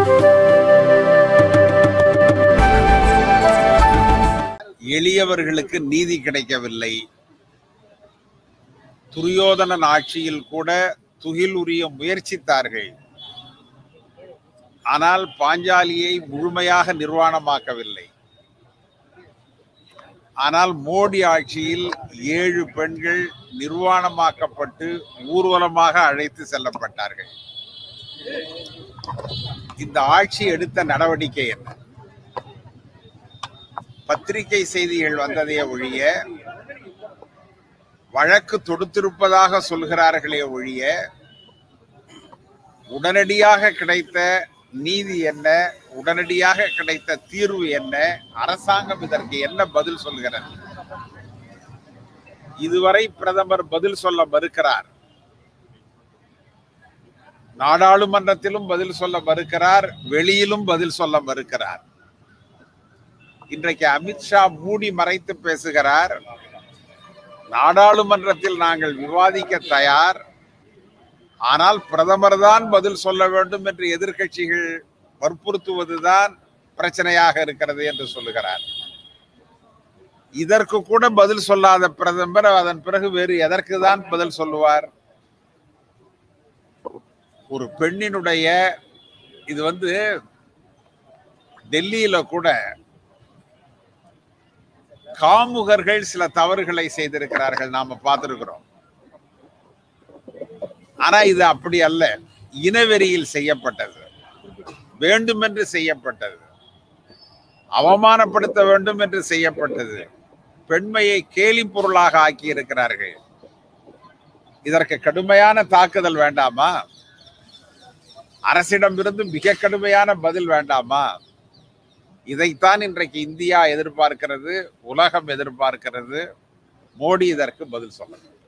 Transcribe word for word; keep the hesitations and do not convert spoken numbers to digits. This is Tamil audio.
எளியவர்களுக்கு நீதி கிடைக்கவில்லை. துரியோதனன் ஆட்சியில் கூட துகில் உரிய முயற்சித்தார்கள். ஆனால் பாஞ்சாலியை முழுமையாக நிர்வாணமாக்கவில்லை. ஆனால் மோடி ஆட்சியில் ஏழு பெண்கள் நிர்வாணமாக்கப்பட்டு ஊர்வலமாக அழைத்து செல்லப்பட்டார்கள். இந்த ஆட்சி எடுத்த நடவடிக்கை என்ன? பத்திரிகை செய்திகள் வந்ததே ஒழிய, வழக்கு தொடுத்திருப்பதாக சொல்கிறார்களே ஒழிய, உடனடியாக கிடைத்த நீதி என்ன, உடனடியாக கிடைத்த தீர்வு என்ன, அரசாங்கம் இதற்கு என்ன பதில் சொல்கிறது? இதுவரை பிரதமர் பதில் சொல்ல மறுக்கிறார். நாடாளுமன்றத்திலும் பதில் சொல்ல மறுக்கிறார், வெளியிலும் பதில் சொல்ல மறுக்கிறார். இன்றைக்கு அமித்ஷா மூடி மறைத்து பேசுகிறார். நாடாளுமன்றத்தில் நாங்கள் விவாதிக்க தயார், ஆனால் பிரதமர் தான் பதில் சொல்ல வேண்டும் என்று எதிர்க்கட்சிகள் வற்புறுத்துவதுதான் பிரச்சனையாக இருக்கிறது என்று சொல்லுகிறார். இதற்கு கூட பதில் சொல்லாத பிரதமர் அதன் பிறகு வேறு எதற்கு தான் பதில் சொல்லுவார்? ஒரு பெண்ணினுடைய இது வந்து டெல்லியில கூட காமுகர்கள் சில தவறுகளை செய்திருக்கிறார்கள், நாம பார்த்திருக்கிறோம். ஆனா இது அப்படி அல்ல. இனவெறியில் செய்யப்பட்டது, வேண்டுமென்று செய்யப்பட்டது, அவமானப்படுத்த வேண்டும் என்று செய்யப்பட்டது, பெண்மையை கேலி பொருளாக ஆக்கி இருக்கிறார்கள். இதற்கு கடுமையான தாக்குதல் வேண்டாமா? அரசிடமிருந்து மிக கடுமையான பதில் வேண்டாமா? இதைத்தான் இன்றைக்கு இந்தியா எதிர்பார்க்கிறது, உலகம் எதிர்பார்க்கிறது. மோடி இதற்கு பதில் சொல்லணும்.